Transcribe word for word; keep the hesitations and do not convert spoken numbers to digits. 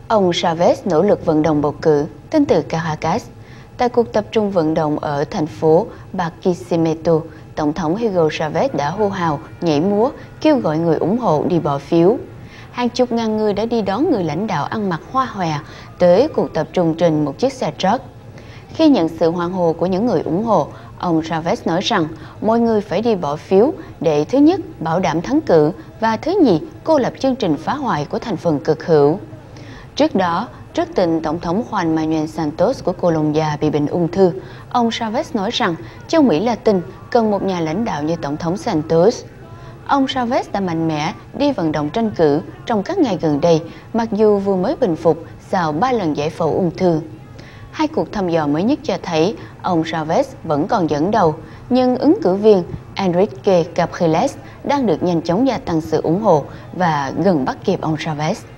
Ông Chavez nỗ lực vận động bầu cử, tin từ Caracas. Tại cuộc tập trung vận động ở thành phố Barquisimeto, Tổng thống Hugo Chavez đã hô hào, nhảy múa, kêu gọi người ủng hộ đi bỏ phiếu. Hàng chục ngàn người đã đi đón người lãnh đạo ăn mặc hoa hòe tới cuộc tập trung trên một chiếc xe truck. Khi nhận sự hoan hô của những người ủng hộ, ông Chavez nói rằng mọi người phải đi bỏ phiếu để thứ nhất bảo đảm thắng cử và thứ nhì cô lập chương trình phá hoại của thành phần cực hữu. Trước đó, trước tình Tổng thống Juan Manuel Santos của Colombia bị bệnh ung thư, ông Chavez nói rằng châu Mỹ Latin cần một nhà lãnh đạo như Tổng thống Santos. Ông Chavez đã mạnh mẽ đi vận động tranh cử trong các ngày gần đây, mặc dù vừa mới bình phục sau ba lần giải phẫu ung thư. Hai cuộc thăm dò mới nhất cho thấy ông Chavez vẫn còn dẫn đầu, nhưng ứng cử viên Enrique Capriles đang được nhanh chóng gia tăng sự ủng hộ và gần bắt kịp ông Chavez.